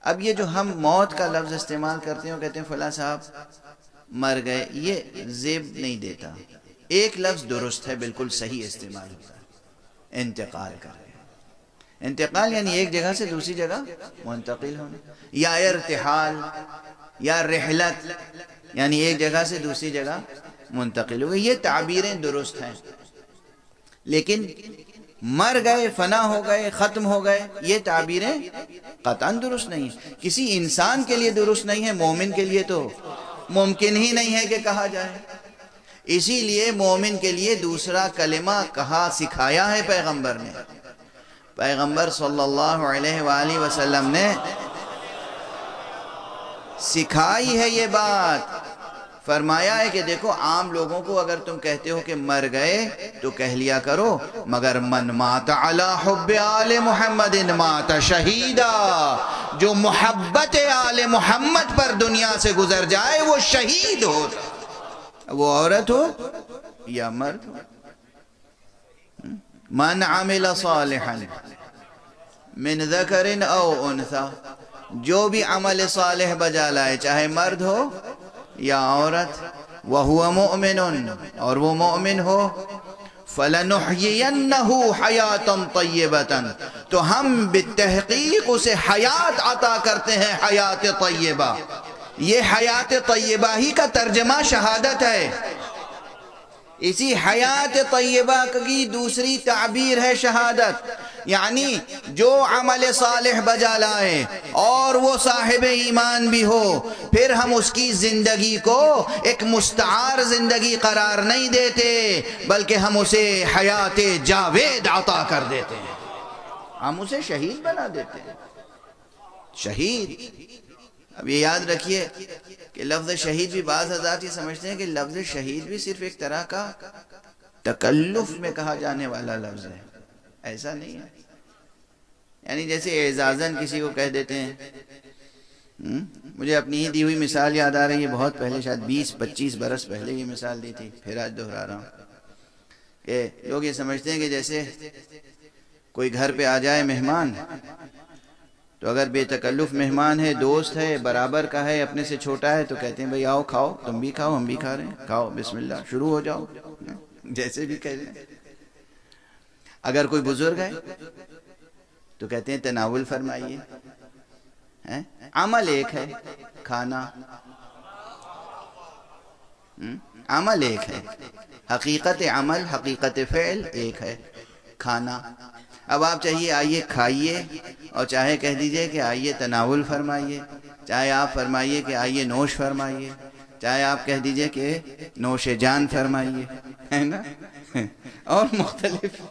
اب یہ جو ہم موت کا لفظ استعمال کرتے ہیں وہ کہتے ہیں فلاں صاحب مر گئے، یہ زیب نہیں دیتا. ایک لفظ درست ہے، بالکل صحیح استعمال ہوتا ہے، انتقال کر رہے ہیں. انتقال یعنی ایک جگہ سے دوسری جگہ منتقل ہونا، یا ارتحال یا رحلت یعنی ایک جگہ سے دوسری جگہ منتقل ہوئے. یہ تعبیریں درست ہیں، لیکن مر گئے، فنا ہو گئے، ختم ہو گئے، یہ تعبیریں قطعاً درست نہیں ہیں. کسی انسان کے لیے درست نہیں ہے، مومن کے لیے تو ممکن ہی نہیں ہے کہ کہا جائے. اسی لیے مومن کے لیے دوسرا کلمہ کہا سکھایا ہے پیغمبر نے. پیغمبر صلی اللہ علیہ وآلہ وسلم نے سکھائی ہے یہ بات. فرمایا ہے کہ دیکھو عام لوگوں کو اگر تم کہتے ہو کہ مر گئے تو کہہ لیا کرو، مگر من مات علی حب آل محمد مات شہیدا، جو محبت آل محمد پر دنیا سے گزر جائے وہ شہید ہوتا، وہ عورت ہو یا مرد ہو. من عمل صالحا من ذکر او انثى، جو بھی عمل صالح بجا لائے چاہے مرد ہو یا عورت، وَهُوَ مُؤْمِنٌ اور وہ مومن ہو، فَلَنُحْيِيَنَّهُ حَيَاةً طَيِّبَةً تو ہم بالتحقیق اسے حیات عطا کرتے ہیں، حیات طیبہ. یہ حیات طیبہ ہی کا ترجمہ شہادت ہے. اسی حیات طیبہ کی دوسری تعبیر ہے شہادت. یعنی جو عمل صالح بجا لائے اور وہ صاحب ایمان بھی ہو، پھر ہم اس کی زندگی کو ایک مستعار زندگی قرار نہیں دیتے، بلکہ ہم اسے حیات جاوید عطا کر دیتے ہیں، ہم اسے شہید بنا دیتے ہیں. شہید، اب یہ یاد رکھیے کہ لفظ شہید بھی بعض حضرات یہ سمجھتے ہیں کہ لفظ شہید بھی صرف ایک طرح کا تکلف میں کہا جانے والا لفظ ہے. ایسا نہیں ہے. یعنی جیسے اعزازاً کسی کو کہہ دیتے ہیں. مجھے اپنی ہی دی ہوئی مثال یاد آ رہی ہے، بہت پہلے، شاید 20-25 برس پہلے یہ مثال دی تھی، پھر آج دہرا رہا ہوں. کہ لوگ یہ سمجھتے ہیں کہ جیسے کوئی گھر پہ آ جائے مہمان، تو اگر بے تکلف مہمان ہے، دوست ہے، برابر کا ہے، اپنے سے چھوٹا ہے، تو کہتے ہیں بھئی آؤ کھاؤ، تم بھی کھاؤ ہم بھی کھا رہے ہیں، کھاؤ بسم اللہ، شروع ہو جاؤ، جیسے بھی کہہ رہے ہیں. اگر کوئی بزرگ ہے تو کہتے ہیں تناول فرمائیے. عمل ایک ہے، کھانا. عمل ایک ہے، حقیقت عمل، حقیقت فعل ایک ہے، کھانا. اب آپ چاہیے آئیے کھائیے، اور چاہے کہہ دیجئے کہ آئیے تناول فرمائیے، چاہے آپ فرمائیے کہ آئیے نوش فرمائیے، چاہے آپ کہہ دیجئے کہ نوش جان فرمائیے، ہے نا، اور مختلف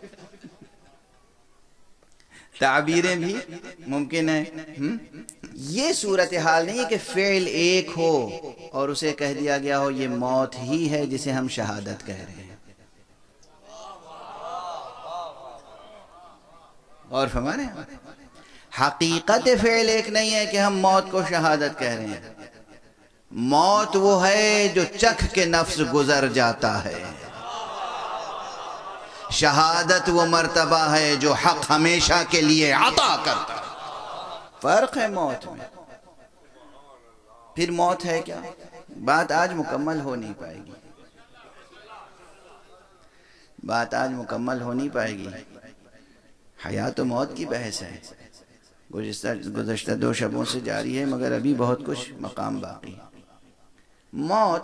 تعبیریں بھی ممکن ہیں. یہ صورتحال نہیں ہے کہ فعل ایک ہو اور اسے کہہ دیا گیا ہو یہ موت ہی ہے جسے ہم شہادت کہہ رہے ہیں. اور فرمانے حقیقت فعل ایک نہیں ہے کہ ہم موت کو شہادت کہہ رہے ہیں. موت وہ ہے جو چکھ کے نفس گزر جاتا ہے، شہادت وہ مرتبہ ہے جو حق ہمیشہ کے لیے عطا کرتا ہے. فرق ہے موت میں. پھر موت ہے کیا؟ بات آج مکمل ہو نہیں پائے گی، بات آج مکمل ہو نہیں پائے گی. حیات و موت کی بحث ہے، گزشتہ 2 شبوں سے جاری ہے، مگر ابھی بہت کچھ مقام باقی. موت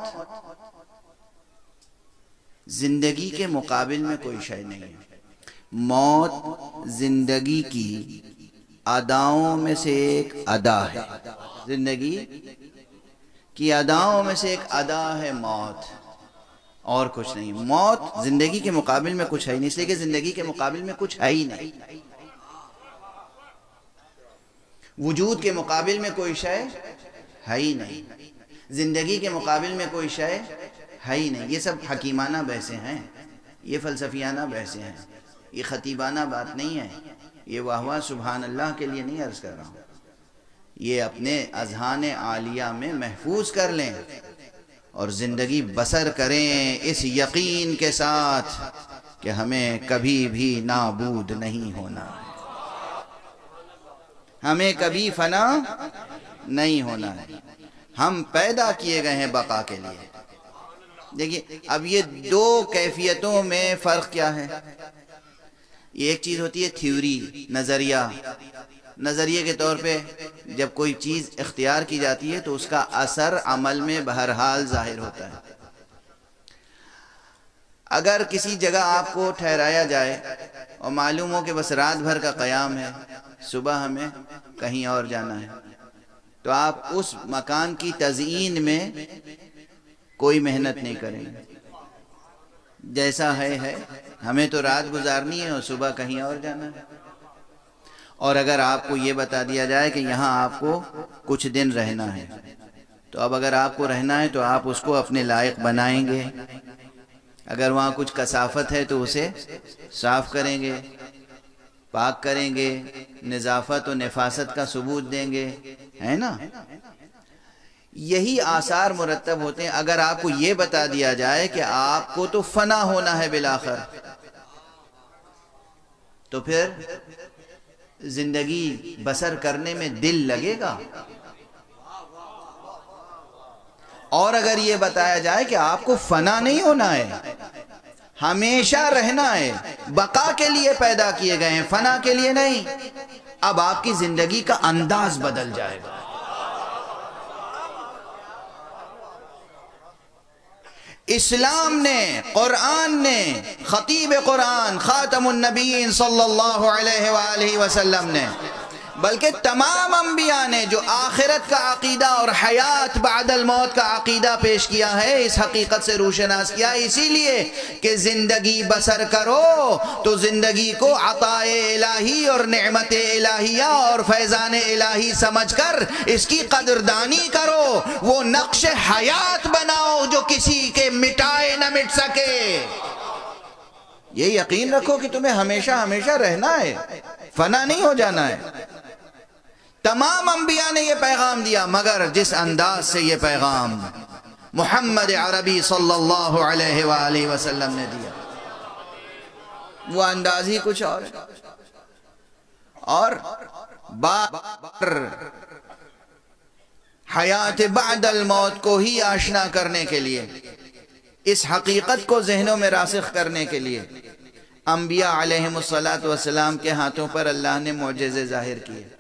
زندگی کے مقابل میں کوئی شے نہیں ہے. موت زندگی کی اداؤں میں سے ایک ادا ہے. زندگی کی اداؤں میں سے ایک ادا ہے موت، اور کچھ نہیں. موت زندگی کے مقابل میں کچھ ہے ہی نہیں، اس لیے کہ زندگی کے مقابل میں کچھ ہے ہی نہیں. وجود کے مقابل میں کوئی شے ہے ہی نہیں، زندگی کے مقابل میں کوئی شے ہے ہی نہیں. یہ سب حکیمانہ بحثیں ہیں، یہ فلسفیانہ بحثیں ہیں، یہ خطیبانہ بات نہیں ہے. یہ واہ واہ سبحان اللہ کے لیے نہیں عرض کر رہا ہوں. یہ اپنے اذہان عالیہ میں محفوظ کر لیں اور زندگی بسر کریں اس یقین کے ساتھ کہ ہمیں کبھی بھی نابود نہیں ہونا ہے. ہمیں کبھی فنا نہیں ہونا ہے، ہم پیدا کیے گئے ہیں بقا کے لیے۔ دیکھیے اب یہ دو کیفیتوں میں فرق کیا ہے؟ یہ ایک چیز ہوتی ہے تھیوری، نظریہ، نظریے کے طور پہ جب کوئی چیز اختیار کی جاتی ہے تو اس کا اثر عمل میں بہرحال ظاہر ہوتا ہے۔ اگر کسی جگہ آپ کو ٹھہرایا جائے اور معلوم ہو کہ بس رات بھر کا قیام ہے، صبح ہمیں کہیں اور جانا ہے، تو آپ اس مکان کی تزئین میں کوئی محنت نہیں کریں گے، جیسا ہے ہمیں تو رات گزارنی ہے اور صبح کہیں اور جانا ہے۔ اور اگر آپ کو یہ بتا دیا جائے کہ یہاں آپ کو کچھ دن رہنا ہے، تو اب اگر آپ کو رہنا ہے تو آپ اس کو اپنے لائق بنائیں گے، اگر وہاں کچھ کثافت ہے تو اسے صاف کریں گے، پاک کریں گے، نظافت و نفاست کا ثبوت دیں گے، ہے نا؟ یہی آثار مرتب ہوتے ہیں۔ اگر آپ کو یہ بتا دیا جائے کہ آپ کو تو فنا ہونا ہے بالآخر، تو پھر زندگی بسر کرنے میں دل لگے گا۔ اور اگر یہ بتایا جائے کہ آپ کو فنا نہیں ہونا ہے، ہمیشہ رہنا ہے، بقا کے لیے پیدا کیے گئے ہیں، فنا کے لیے نہیں، اب آپ کی زندگی کا انداز بدل جائے گا۔ اسلام نے، قرآن نے، خطیب قرآن خاتم النبیین صلی اللہ علیہ وآلہ وسلم نے، بلکہ تمام انبیاء نے جو آخرت کا عقیدہ اور حیات بعد الموت کا عقیدہ پیش کیا ہے، اس حقیقت سے روشناس کیا، اسی لیے کہ زندگی بسر کرو تو زندگی کو عطاء الہی اور نعمت الہیہ اور فیضان الہی سمجھ کر اس کی قدردانی کرو، وہ نقش حیات بناؤ جو کسی کے مٹائے نہ مٹ سکے۔ یہ یقین رکھو کہ تمہیں ہمیشہ ہمیشہ رہنا ہے، فنا نہیں ہو جانا ہے۔ تمام انبیاء نے یہ پیغام دیا، مگر جس انداز سے یہ پیغام محمد عربی صلی اللہ علیہ وآلہ وسلم نے دیا، وہ انداز ہی کچھ اور ہے۔ اور حیات بعد الموت کو ہی آشنا کرنے کے لیے، اس حقیقت کو ذہنوں میں راسخ کرنے کے لیے انبیاء علیہم الصلاۃ والسلام کے ہاتھوں پر اللہ نے معجزے ظاہر کیے۔